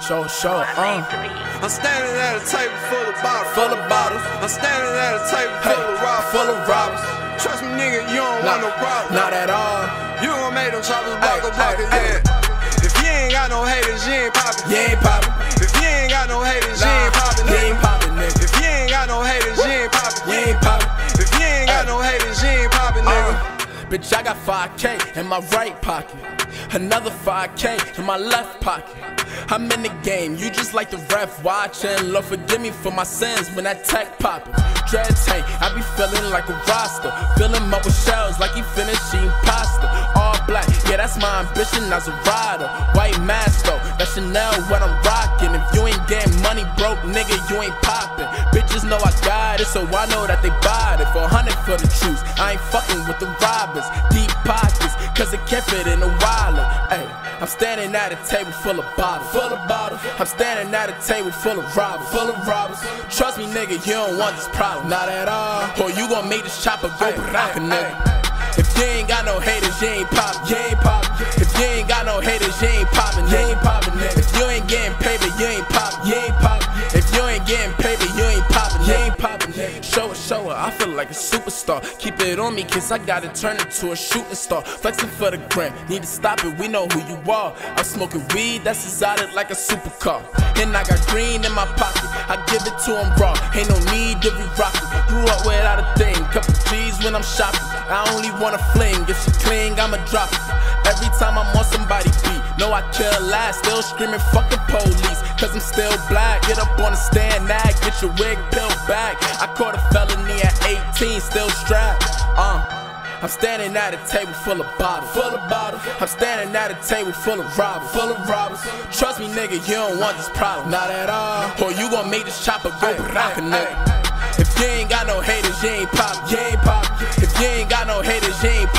Show. I'm standing at a table full of bottles. I'm standing at a table full of robbers. Trust me, nigga, you don't want no problem. Not at all. You gon' make them choppers block, yeah. If you ain't got no haters, you ain't poppin'. You ain't poppin'. If you ain't got no haters, you ain't poppin'. You ain't poppin', nigga. If you ain't got no haters, you ain't poppin'. You ain't poppin'. If you ain't got no haters, you ain't poppin', nigga. Bitch, I got 5K in my right pocket, another 5K in my left pocket. I'm in the game, you just like the ref watching. Lord forgive me for my sins when that tech poppin'. Dread tank, I be feeling like a roster, fill him up with shells like he finished eating pasta. All black, yeah, that's my ambition as a rider. White mask though, that's Chanel what I'm rockin'. If you ain't getting money broke, nigga, you ain't poppin'. Bitches know I got it, so I know that they buy it. For 100 for the truth, I ain't fucking with the robbers. Deep pockets, cause it can't fit in a wallet. Ay, I'm standing at a table full of bottles. I'm standing at a table full of robbers. Trust me, nigga, you don't want this problem. Not at all. Or you gon' make this chopper go rock a nigga. If you ain't got no haters, you ain't poppin'. If you ain't got no haters, you ain't poppin'. If you ain't getting paper, you ain't poppin'. If you ain't getting paper, you ain't poppin'. Show her, I feel like a superstar. Keep it on me, cause I gotta turn it to a shooting star. Flexing for the gram, need to stop it, we know who you are. I'm smoking weed, that's exotic like a supercar. And I got green in my pocket, I give it to him raw. Ain't no need to be rockin'. Grew up without a thing, couple G's when I'm shopping. I only wanna fling, if she cling, I'ma drop it. Every time I'm on somebody beat, know I kill last. Still screaming fuck the police, cause I'm still black. Get up on the stand, nag, get your wig peeled back. I caught a felony at 18, still strapped. I'm standing at a table full of bottles. I'm standing at a table full of robbers. Trust me, nigga, you don't want this problem. Not at all. Or you gon' make this chopper go rock a nigga. If you ain't got no haters, you ain't poppin'. If you ain't got no haters, you ain't